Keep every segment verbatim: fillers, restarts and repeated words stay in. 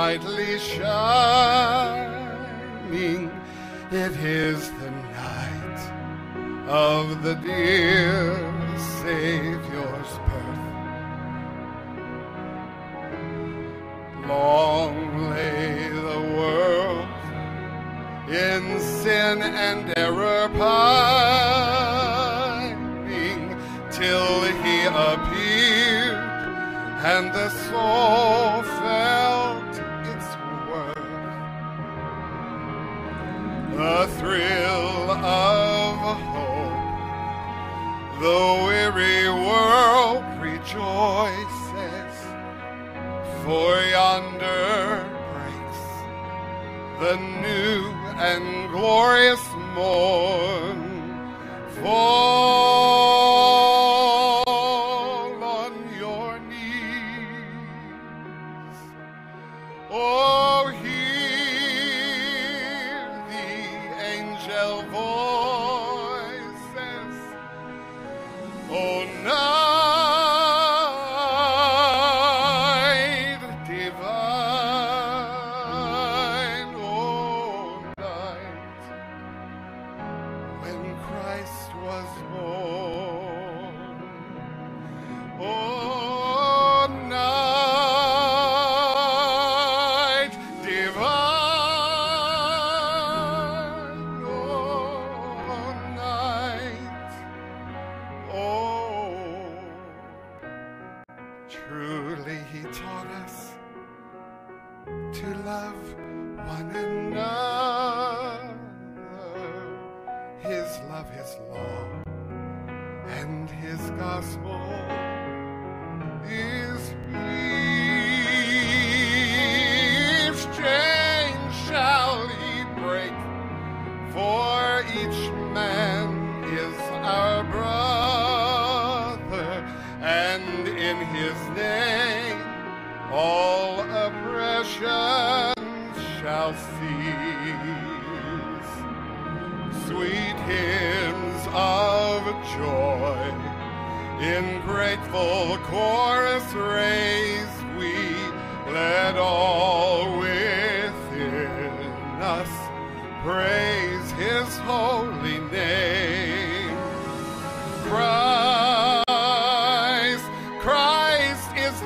brightly shining. It is the night of the dear Savior's birth. Long lay the world in sin and error pining, till he appeared and the soul felt its worth. The thrill of hope, the weary world rejoices, for yonder breaks the new and glorious morn. Fall on your knees. Oh, hear the angel voices. Oh, night divine. Oh, night when Christ was born. Oh, night divine. Oh, night. Oh, truly he taught us to love one another. His love, his law, and his gospel is peace. Chains shall he break, for each man is our brother, and in his name all oppression shall cease. Sweet hymns of joy in grateful chorus raise we, let all within us praise his holy name. Christ, Christ is the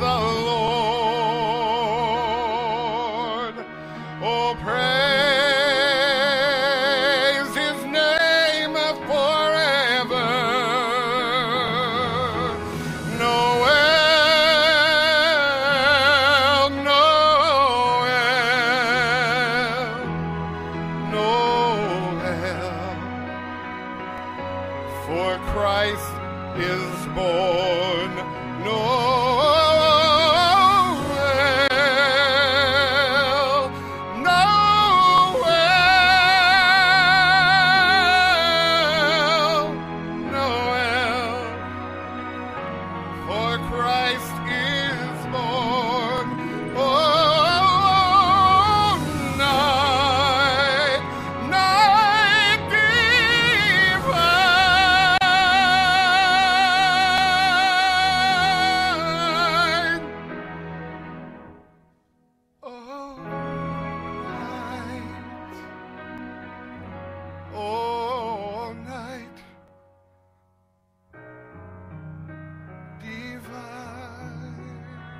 Lord. Oh, praise his name forever. Noel, Noel, Noel, for Christ is born. Noel, Noel, Noel, for Christ is born. Oh, night, night divine. Oh, night, oh, night divine.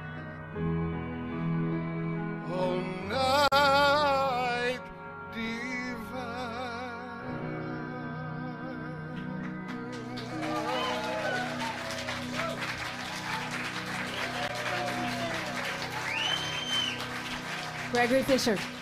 Oh, night divine. Gregory Fisher.